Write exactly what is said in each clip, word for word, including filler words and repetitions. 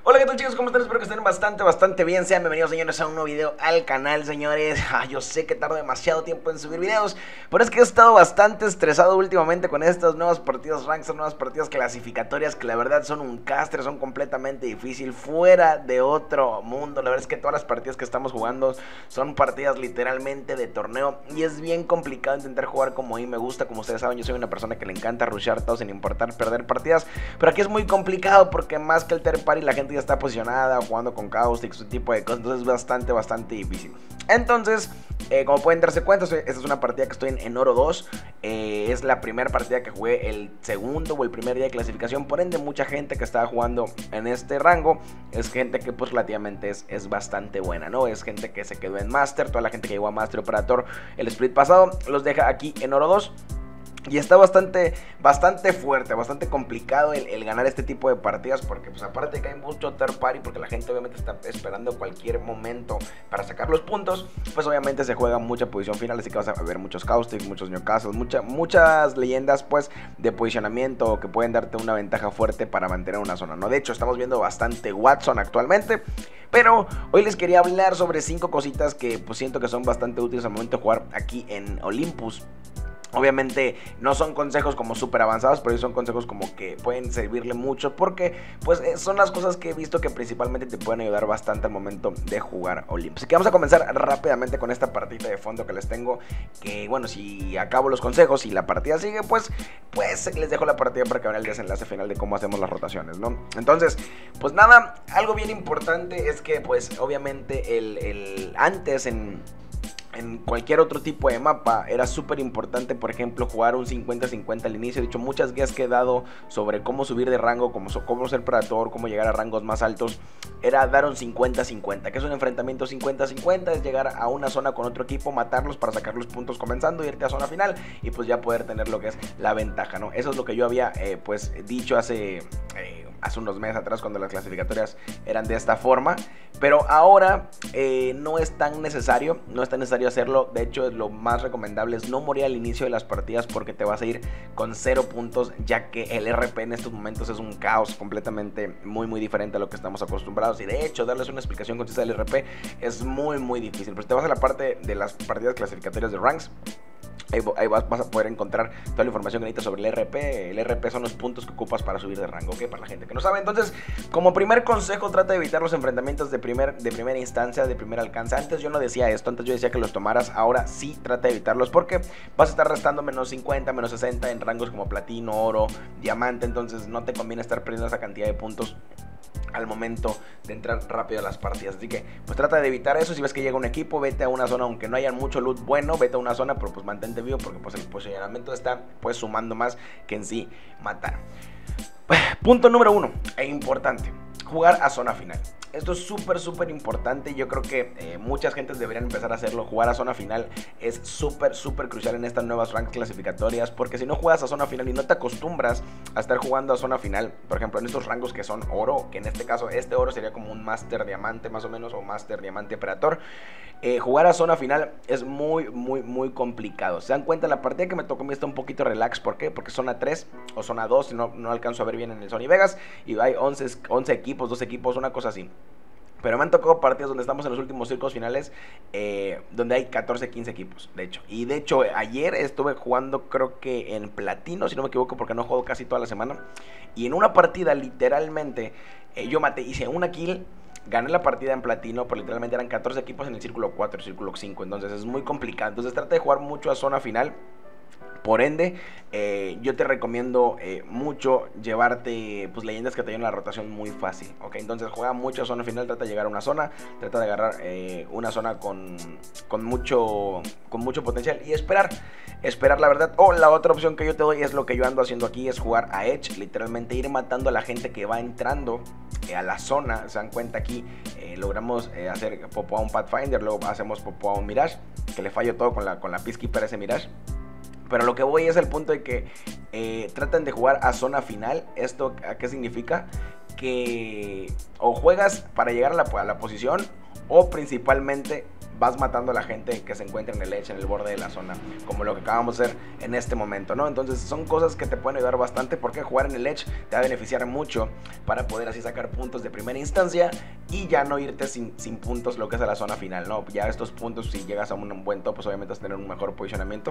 Hola, ¿qué tal, chicos? ¿Cómo están? Espero que estén bastante, bastante bien. Sean bienvenidos, señores, a un nuevo video al canal, señores. Ah, yo sé que tardo demasiado tiempo en subir videos, pero es que he estado bastante estresado últimamente con estas nuevas partidas rank, estas nuevas partidas clasificatorias que la verdad son un castre, son completamente difícil, fuera de otro mundo. La verdad es que todas las partidas que estamos jugando son partidas literalmente de torneo y es bien complicado intentar jugar como a mí me gusta. Como ustedes saben, yo soy una persona que le encanta rushear todo sin importar perder partidas, pero aquí es muy complicado porque más que el third party la gente ya está posicionada, jugando con Caustic, ese tipo de cosas, entonces es bastante, bastante difícil. Entonces, eh, como pueden darse cuenta, esta es una partida que estoy en, en oro dos, eh, es la primera partida que jugué el segundo o el primer día de clasificación, por ende mucha gente que estaba jugando en este rango es gente que pues relativamente es, es bastante buena, ¿no? Es gente que se quedó en Master, toda la gente que llegó a Master Operator el split pasado, los deja aquí en oro dos. Y está bastante, bastante fuerte, bastante complicado el, el ganar este tipo de partidas, porque pues aparte de que hay mucho third party, porque la gente obviamente está esperando cualquier momento para sacar los puntos, pues obviamente se juega mucha posición final, así que vas a ver muchos Caustic, muchos Newcastle, mucha, muchas leyendas pues de posicionamiento que pueden darte una ventaja fuerte para mantener una zona, ¿no? De hecho estamos viendo bastante Watson actualmente, pero hoy les quería hablar sobre cinco cositas que pues siento que son bastante útiles al momento de jugar aquí en Olympus. Obviamente no son consejos como súper avanzados, pero son consejos como que pueden servirle mucho, porque pues son las cosas que he visto que principalmente te pueden ayudar bastante al momento de jugar Olympus. Así que vamos a comenzar rápidamente con esta partida de fondo que les tengo, que bueno, si acabo los consejos y la partida sigue, pues, pues les dejo la partida para que vean el desenlace final de cómo hacemos las rotaciones, ¿no? Entonces, pues nada, algo bien importante es que pues obviamente el, el antes en... En cualquier otro tipo de mapa era súper importante, por ejemplo, jugar un cincuenta cincuenta al inicio. He dicho muchas guías que he dado sobre cómo subir de rango, cómo, cómo ser Predator, cómo llegar a rangos más altos. Era dar un cincuenta cincuenta, que es un enfrentamiento cincuenta cincuenta, es llegar a una zona con otro equipo, matarlos para sacar los puntos comenzando, irte a zona final y pues ya poder tener lo que es la ventaja, ¿no? Eso es lo que yo había eh, pues dicho hace... Eh, hace unos meses atrás, cuando las clasificatorias eran de esta forma, pero ahora eh, no es tan necesario, no es tan necesario hacerlo. De hecho, lo más recomendable es no morir al inicio de las partidas, porque te vas a ir con cero puntos, ya que el R P en estos momentos es un caos completamente muy muy diferente a lo que estamos acostumbrados, y de hecho darles una explicación concisa del R P es muy muy difícil. Pero si te vas a la parte de las partidas clasificatorias de ranks, Ahí, ahí vas, vas a poder encontrar toda la información que necesitas sobre el R P. El R P son los puntos que ocupas para subir de rango, ¿ok? Para la gente que no sabe. Entonces, como primer consejo, trata de evitar los enfrentamientos de, primer, de primera instancia, de primer alcance. Antes yo no decía esto, antes yo decía que los tomaras. Ahora sí trata de evitarlos, porque vas a estar restando menos cincuenta, menos sesenta en rangos como platino, oro, diamante. Entonces no te conviene estar perdiendo esa cantidad de puntos al momento de entrar rápido a las partidas. Así que pues trata de evitar eso. Si ves que llega un equipo, vete a una zona, aunque no haya mucho loot bueno, vete a una zona, pero pues mantente vivo, porque pues el posicionamiento está pues sumando más que en sí matar. Punto número uno, e importante: jugar a zona final. Esto es súper, súper importante. Yo creo que eh, muchas gentes deberían empezar a hacerlo. Jugar a zona final es súper, súper crucial en estas nuevas ranks clasificatorias, porque si no juegas a zona final y no te acostumbras a estar jugando a zona final, por ejemplo en estos rangos que son oro, que en este caso este oro sería como un Master Diamante más o menos, o Master Diamante Predator, eh, jugar a zona final es muy, muy, muy complicado. Se dan cuenta, la partida que me tocó a mí está un poquito relax. ¿Por qué? Porque zona tres o zona dos, no, no alcanzo a ver bien en el Sony Vegas, y hay once, once equipos, dos equipos, una cosa así. Pero me han tocado partidas donde estamos en los últimos círculos finales, eh, donde hay catorce, quince equipos, de hecho. Y de hecho, ayer estuve jugando, creo que en platino, si no me equivoco, porque no juego casi toda la semana. Y en una partida, literalmente, eh, yo maté, hice una kill, gané la partida en platino, pero literalmente eran catorce equipos en el círculo cuatro, círculo cinco. Entonces es muy complicado. Entonces trata de jugar mucho a zona final. Por ende, eh, yo te recomiendo eh, mucho llevarte pues leyendas que te ayuden a la rotación muy fácil, ¿ok? Entonces juega mucho a zona final, trata de llegar a una zona, trata de agarrar eh, una zona con, con, mucho, con mucho potencial y esperar, esperar la verdad. O la otra opción que yo te doy es lo que yo ando haciendo aquí, es jugar a Edge, literalmente ir matando a la gente que va entrando eh, a la zona. Se dan cuenta aquí, eh, logramos eh, hacer popo a un Pathfinder, luego hacemos popo a un Mirage, que le fallo todo con la, con la Peacekeeper ese Mirage. Pero lo que voy es el punto de que eh, tratan de jugar a zona final. ¿Esto a qué significa? Que o juegas para llegar a la, a la posición, o principalmente vas matando a la gente que se encuentra en el edge, en el borde de la zona, como lo que acabamos de hacer en este momento, ¿no? Entonces son cosas que te pueden ayudar bastante, porque jugar en el edge te va a beneficiar mucho para poder así sacar puntos de primera instancia y ya no irte sin, sin puntos lo que es a la zona final, ¿no? Ya estos puntos, si llegas a un, un buen top, pues obviamente vas a tener un mejor posicionamiento.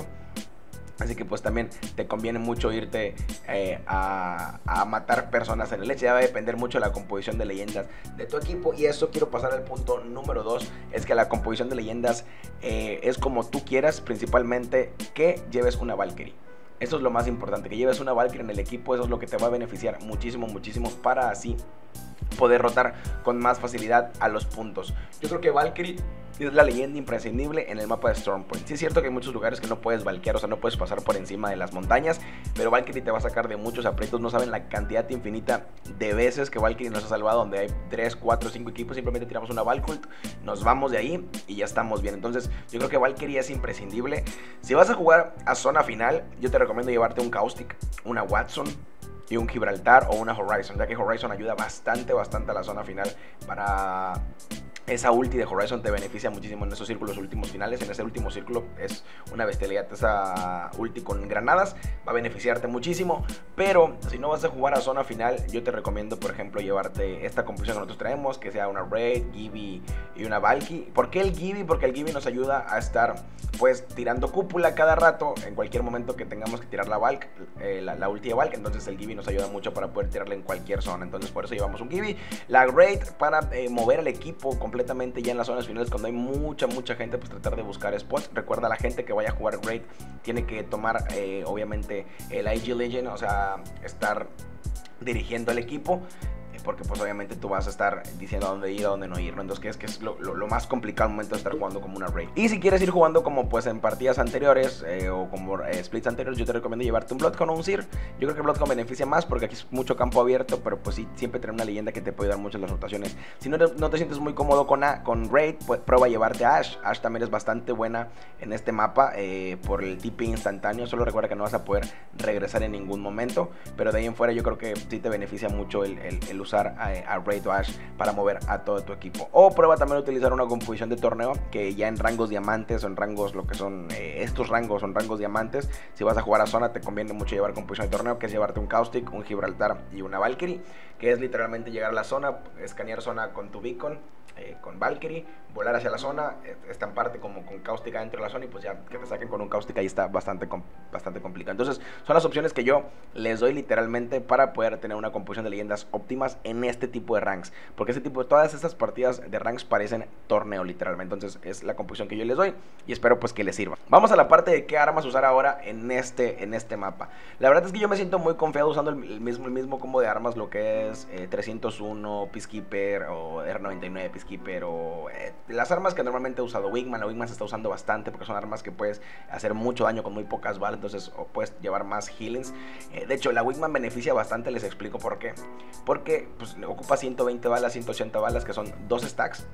Así que pues también te conviene mucho irte eh, a, a matar personas en el edge. Ya va a depender mucho de la composición de leyendas de tu equipo. Y eso quiero pasar al punto número dos. Es que la composición de leyendas eh, es como tú quieras. Principalmente que lleves una Valkyrie. Eso es lo más importante, que lleves una Valkyrie en el equipo. Eso es lo que te va a beneficiar muchísimo, muchísimo, para así poder rotar con más facilidad a los puntos. Yo creo que Valkyrie es la leyenda imprescindible en el mapa de Stormpoint. Sí es cierto que hay muchos lugares que no puedes valkear, o sea, no puedes pasar por encima de las montañas, pero Valkyrie te va a sacar de muchos aprietos. No saben la cantidad infinita de veces que Valkyrie nos ha salvado, donde hay tres, cuatro, cinco equipos, simplemente tiramos una Valkult, nos vamos de ahí y ya estamos bien. Entonces yo creo que Valkyrie es imprescindible. Si vas a jugar a zona final, yo te recomiendo llevarte un Caustic, una Watson y un Gibraltar o una Horizon, ya que Horizon ayuda bastante, bastante a la zona final. Para esa ulti de Horizon te beneficia muchísimo en esos círculos últimos finales. En ese último círculo es una bestialidad esa ulti con granadas, va a beneficiarte muchísimo. Pero si no vas a jugar a zona final, yo te recomiendo, por ejemplo, llevarte esta composición que nosotros traemos, que sea una Raid, Gibby y una Valky. ¿Por qué el Gibby? Porque el Gibby nos ayuda a estar pues tirando cúpula cada rato, en cualquier momento que tengamos que tirar la Valk, eh, la, la ulti de Valk. Entonces el Gibby nos ayuda mucho para poder tirarle en cualquier zona. Entonces por eso llevamos un Gibby. La Raid para eh, mover el equipo completamente completamente ya en las zonas finales, cuando hay mucha mucha gente, pues tratar de buscar spots. Recuerda, la gente que vaya a jugar Raid tiene que tomar eh, obviamente el I G Legend, o sea, estar dirigiendo al equipo, porque pues obviamente tú vas a estar diciendo a dónde ir, a dónde no ir, ¿no? Entonces que es, que es lo, lo, lo más complicado al momento de estar jugando como una Raid. Y si quieres ir jugando como pues en partidas anteriores eh, o como eh, splits anteriores, yo te recomiendo llevarte un Bloodhound o un Seer. Yo creo que Bloodhound beneficia más porque aquí es mucho campo abierto, pero pues sí, siempre tener una leyenda que te puede dar mucho en las rotaciones. Si no, no te sientes muy cómodo con, a, con Raid, pues prueba a llevarte a Ashe. Ashe también es bastante buena en este mapa eh, por el T P instantáneo. Solo recuerda que no vas a poder regresar en ningún momento, pero de ahí en fuera yo creo que sí te beneficia mucho el, el, el usar a, a Raid o Ashe para mover a todo tu equipo. O prueba también a utilizar una composición de torneo, que ya en rangos diamantes o en rangos, lo que son eh, estos rangos, son rangos diamantes. Si vas a jugar a zona, te conviene mucho llevar composición de torneo, que es llevarte un Caustic, un Gibraltar y una Valkyrie, que es literalmente llegar a la zona, escanear zona con tu beacon, eh, con Valkyrie, volar hacia la zona, eh, estamparte como con Caustic dentro de la zona y pues ya que te saquen con un Caustic ahí está bastante, bastante complicado. Entonces son las opciones que yo les doy literalmente para poder tener una composición de leyendas óptimas en este tipo de ranks, porque este tipo de todas estas partidas de ranks parecen torneo literalmente. Entonces es la composición que yo les doy y espero pues que les sirva. Vamos a la parte de qué armas usar ahora en este, en este mapa. La verdad es que yo me siento muy confiado usando el, el mismo, el mismo combo de armas, lo que es eh, trescientos uno Peacekeeper o R noventa y nueve Peacekeeper o eh, las armas que normalmente he usado. Wingman, la Wingman se está usando bastante porque son armas que puedes hacer mucho daño con muy pocas balas, entonces o puedes llevar más healings. Eh, de hecho la Wingman beneficia bastante, les explico por qué. Porque pues ocupa ciento veinte balas, ciento ochenta balas, que son dos stacks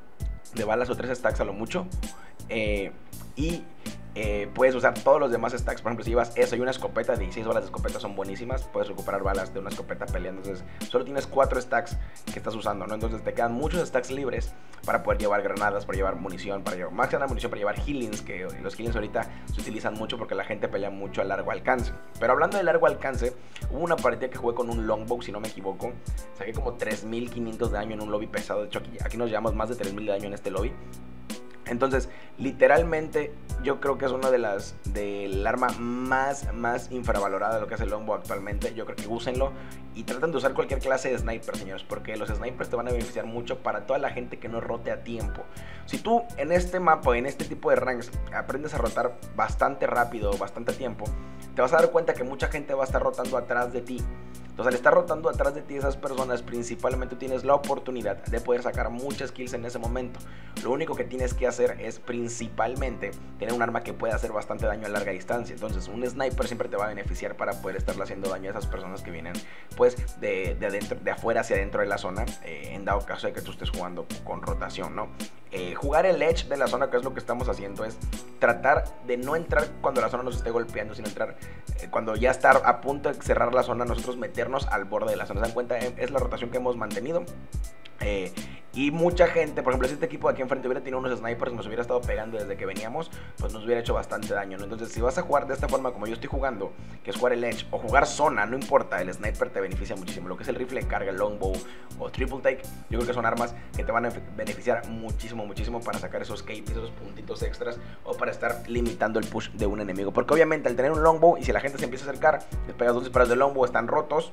de balas o tres stacks a lo mucho, eh, y eh, puedes usar todos los demás stacks. Por ejemplo, si llevas eso y una escopeta, dieciséis balas de escopeta son buenísimas, puedes recuperar balas de una escopeta peleando. Entonces solo tienes cuatro stacks que estás usando, ¿no? Entonces te quedan muchos stacks libres para poder llevar granadas, para llevar munición, para llevar más que nada munición, para llevar healings, que los healings ahorita se utilizan mucho porque la gente pelea mucho a largo alcance. Pero hablando de largo alcance, hubo una partida que jugué con un longbow, si no me equivoco, saqué como tres mil quinientos de daño en un lobby pesado. De hecho aquí, aquí nos llevamos más de tres mil de daño en este lobby. Entonces, literalmente, yo creo que es una de las del arma más, más infravalorada de lo que es el longbow actualmente. Yo creo que úsenlo y traten de usar cualquier clase de sniper, señores, porque los snipers te van a beneficiar mucho para toda la gente que no rote a tiempo. Si tú en este mapa, en este tipo de ranks, aprendes a rotar bastante rápido, bastante a tiempo, te vas a dar cuenta que mucha gente va a estar rotando atrás de ti. Entonces, al estar rotando atrás de ti esas personas, principalmente tienes la oportunidad de poder sacar muchas kills en ese momento. Lo único que tienes que hacer es principalmente tener un arma que pueda hacer bastante daño a larga distancia. Entonces, un sniper siempre te va a beneficiar para poder estarle haciendo daño a esas personas que vienen pues de, de, adentro, de afuera hacia adentro de la zona, eh, en dado caso de que tú estés jugando con rotación, ¿no? Eh, jugar el edge de la zona, que es lo que estamos haciendo, es tratar de no entrar cuando la zona nos esté golpeando, sino entrar eh, cuando ya está a punto de cerrar la zona, nosotros meternos al borde de la zona. ¿Se dan cuenta? Es la rotación que hemos mantenido. Eh, Y mucha gente, por ejemplo, si este equipo de aquí enfrente hubiera tenido unos snipers, nos hubiera estado pegando desde que veníamos, pues nos hubiera hecho bastante daño, ¿no? Entonces, si vas a jugar de esta forma como yo estoy jugando, que es jugar el edge o jugar zona, no importa, el sniper te beneficia muchísimo. Lo que es el rifle de carga, el longbow o triple take, yo creo que son armas que te van a beneficiar muchísimo, muchísimo para sacar esos K Ps, esos puntitos extras, o para estar limitando el push de un enemigo. Porque obviamente al tener un longbow, y si la gente se empieza a acercar, le pegas dos disparos de longbow, están rotos.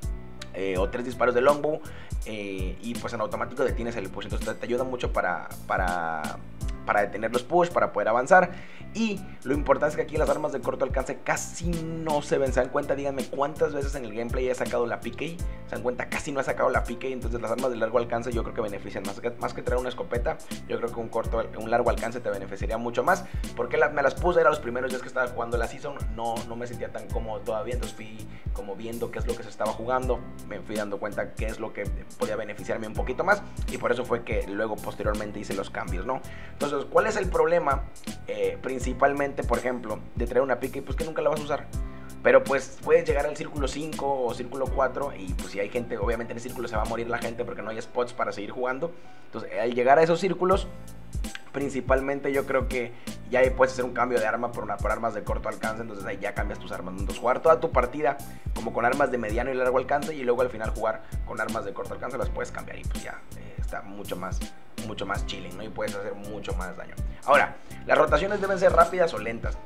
Eh, o tres disparos de longbow, eh, y pues en automático detienes el push. Entonces te, te ayuda mucho para, para, para detener los push, para poder avanzar. Y lo importante es que aquí las armas de corto alcance casi no se ven. Se dan cuenta, díganme cuántas veces en el gameplay he sacado la P K. Se dan cuenta, casi no he sacado la P K. Entonces las armas de largo alcance yo creo que benefician más que, más que traer una escopeta. Yo creo que un corto, un largo alcance te beneficiaría mucho más. Porque la, me las puse, era los primeros días que estaba jugando la season. No, no me sentía tan cómodo todavía. Entonces fui como viendo qué es lo que se estaba jugando. Me fui dando cuenta qué es lo que podía beneficiarme un poquito más. Y por eso fue que luego posteriormente hice los cambios, ¿no? Entonces, ¿cuál es el problema? Eh, principalmente, por ejemplo, de traer una P K, pues que nunca la vas a usar. Pero pues puedes llegar al círculo cinco o círculo cuatro y pues si hay gente, obviamente en el círculo se va a morir la gente porque no hay spots para seguir jugando. Entonces, al llegar a esos círculos, principalmente yo creo que ya puedes hacer un cambio de arma por, una, por armas de corto alcance. Entonces ahí ya cambias tus armas. Entonces jugar toda tu partida como con armas de mediano y largo alcance, y luego al final jugar con armas de corto alcance, las puedes cambiar y pues ya eh, está mucho más, mucho más chilling, ¿no? Y puedes hacer mucho más daño. Ahora, las rotaciones deben ser rápidas o lentas.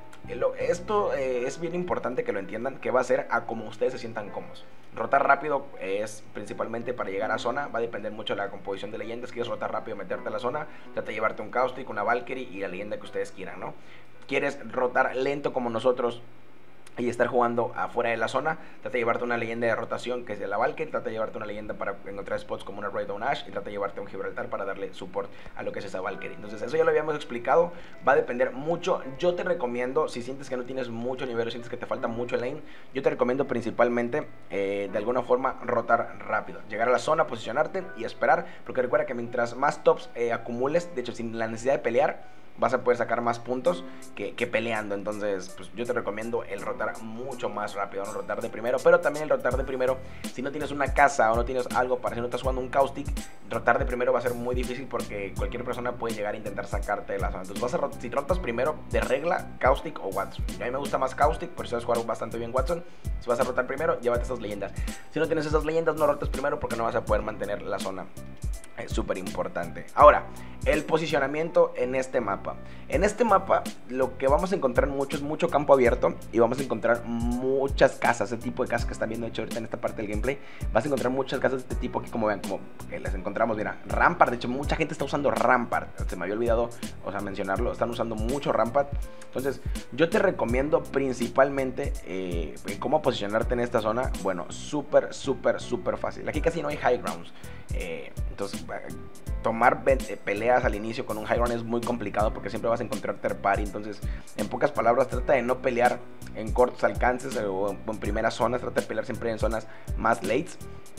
Esto eh, es bien importante que lo entiendan, que va a ser a como ustedes se sientan cómodos. Rotar rápido es principalmente para llegar a zona, va a depender mucho de la composición de leyendas. Quieres rotar rápido, meterte a la zona, trata de llevarte un Caustic, una Valkyrie y la leyenda que ustedes quieran, ¿no? Quieres rotar lento como nosotros y estar jugando afuera de la zona, trata de llevarte una leyenda de rotación que es de la Valkyrie, trata de llevarte una leyenda para encontrar spots como una Raid on Ash, y trata de llevarte un Gibraltar para darle support a lo que es esa Valkyrie. Entonces eso ya lo habíamos explicado, va a depender mucho. Yo te recomiendo, si sientes que no tienes mucho nivel o sientes que te falta mucho lane, yo te recomiendo principalmente eh, de alguna forma rotar rápido, llegar a la zona, posicionarte y esperar, porque recuerda que mientras más tops eh, acumules, de hecho sin la necesidad de pelear, vas a poder sacar más puntos que, que peleando. Entonces pues yo te recomiendo el rotar mucho más rápido, no rotar de primero. Pero también el rotar de primero, si no tienes una casa o no tienes algo para, si no estás jugando un Caustic, rotar de primero va a ser muy difícil porque cualquier persona puede llegar a intentar sacarte de la zona. Entonces vas a rotar, si rotas primero, de regla, Caustic o Watson. A mí me gusta más Caustic, por eso sabes jugar bastante bien Watson. Si vas a rotar primero, llévate esas leyendas. Si no tienes esas leyendas, no rotes primero porque no vas a poder mantener la zona. Es súper importante. Ahora, el posicionamiento en este mapa. En este mapa lo que vamos a encontrar mucho es mucho campo abierto y vamos a encontrar muchas casas, ese tipo de casas que están viendo hecho ahorita en esta parte del gameplay. Vas a encontrar muchas casas de este tipo aquí, como vean, como que las encontramos, mira, Rampart. De hecho, mucha gente está usando Rampart. Se me había olvidado, o sea, mencionarlo. Están usando mucho Rampart. Entonces, yo te recomiendo principalmente eh, cómo posicionarte en esta zona. Bueno, súper, súper, súper fácil. Aquí casi no hay high grounds. Eh, entonces, tomar peleas al inicio con un high ground es muy complicado porque siempre vas a encontrar third party. Entonces, en pocas palabras, trata de no pelear en cortos alcances o en primeras zonas. Trata de pelear siempre en zonas más lates.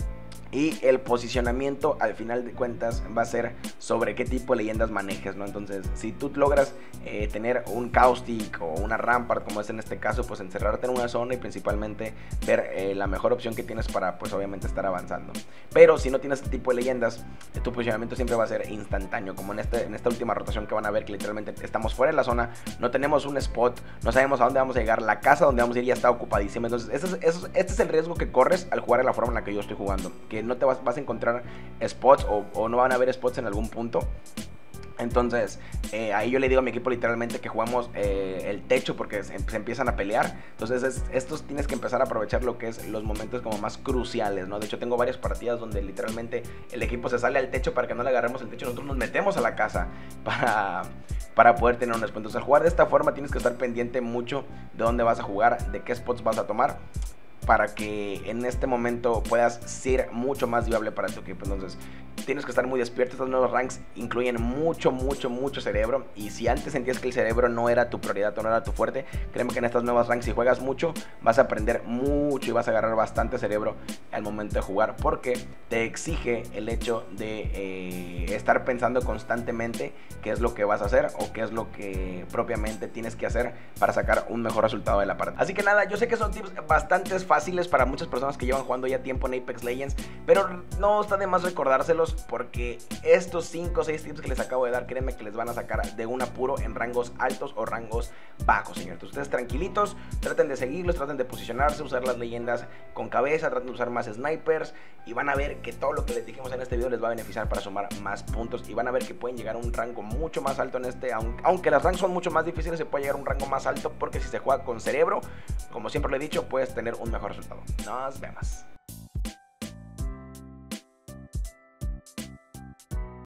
Y el posicionamiento, al final de cuentas, va a ser sobre qué tipo de leyendas manejes, ¿no? Entonces, si tú logras eh, tener un Caustic o una Rampart, como es en este caso, pues encerrarte en una zona y principalmente ver eh, la mejor opción que tienes para, pues obviamente, estar avanzando. Pero si no tienes este tipo de leyendas, eh, tu posicionamiento siempre va a ser instantáneo, como en, este, en esta última rotación que van a ver, que literalmente estamos fuera de la zona, no tenemos un spot, no sabemos a dónde vamos a llegar, la casa donde vamos a ir ya está ocupadísima. Entonces, eso es, eso, este es el riesgo que corres al jugar de la forma en la que yo estoy jugando, que no te vas, vas a encontrar spots o, o no van a haber spots en algún punto. Entonces, eh, ahí yo le digo a mi equipo literalmente que jugamos eh, el techo porque se, se empiezan a pelear. Entonces, es, estos tienes que empezar a aprovechar lo que es los momentos como más cruciales, ¿no? De hecho, tengo varias partidas donde literalmente el equipo se sale al techo para que no le agarremos el techo. Nosotros nos metemos a la casa para, para poder tener unos puntos. Al jugar de esta forma tienes que estar pendiente mucho de dónde vas a jugar, de qué spots vas a tomar, para que en este momento puedas ser mucho más viable para tu equipo. Entonces tienes que estar muy despierto. Estos nuevos ranks incluyen mucho, mucho, mucho cerebro. Y si antes sentías que el cerebro no era tu prioridad o no era tu fuerte, créeme que en estas nuevas ranks, si juegas mucho, vas a aprender mucho y vas a agarrar bastante cerebro al momento de jugar, porque te exige el hecho de eh, estar pensando constantemente qué es lo que vas a hacer o qué es lo que propiamente tienes que hacer para sacar un mejor resultado de la partida. Así que nada, yo sé que son tips bastante fáciles para muchas personas que llevan jugando ya tiempo en Apex Legends, pero no está de más recordárselos. porque estos cinco o seis tips que les acabo de dar, créanme que les van a sacar de un apuro en rangos altos o rangos bajos, señores. Entonces, ustedes tranquilitos, traten de seguirlos, traten de posicionarse, usar las leyendas con cabeza, traten de usar más snipers y van a ver que todo lo que les dijimos en este video les va a beneficiar para sumar más puntos y van a ver que pueden llegar a un rango mucho más alto en este, aunque, aunque las ranks son mucho más difíciles, se puede llegar a un rango más alto porque si se juega con cerebro, como siempre lo he dicho, puedes tener un mejor resultado. Nos vemos.